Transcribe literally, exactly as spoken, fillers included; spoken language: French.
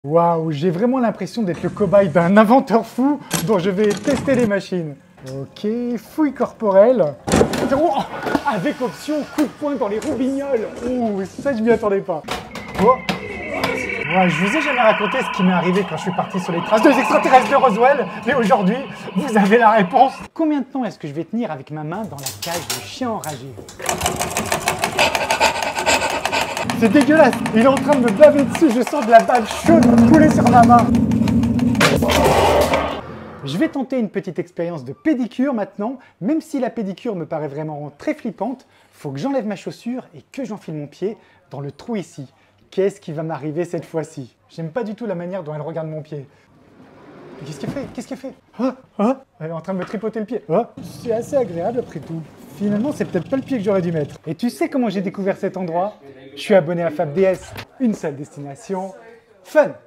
Waouh, j'ai vraiment l'impression d'être le cobaye d'un inventeur fou dont je vais tester les machines. Ok, fouille corporelle. Oh, avec option coup de poing dans les roubignoles. Ouh, ça je m'y attendais pas. Oh. Ouais, je vous ai jamais raconté ce qui m'est arrivé quand je suis parti sur les traces des extraterrestres de Roswell, mais aujourd'hui, vous avez la réponse. Combien de temps est-ce que je vais tenir avec ma main dans la cage du chien enragé? C'est dégueulasse, il est en train de me baver dessus, je sens de la bave chaude couler sur ma main. Je vais tenter une petite expérience de pédicure maintenant, même si la pédicure me paraît vraiment très flippante, faut que j'enlève ma chaussure et que j'enfile mon pied dans le trou ici. Qu'est-ce qui va m'arriver cette fois-ci? J'aime pas du tout la manière dont elle regarde mon pied. Qu'est-ce qu'elle fait? Qu'est-ce qu'elle fait? Ah, ah, elle est en train de me tripoter le pied. Ah, c'est assez agréable après tout. Finalement, c'est peut-être pas le pied que j'aurais dû mettre. Et tu sais comment j'ai découvert cet endroit? Je suis abonné à FabDS, une seule destination, fun!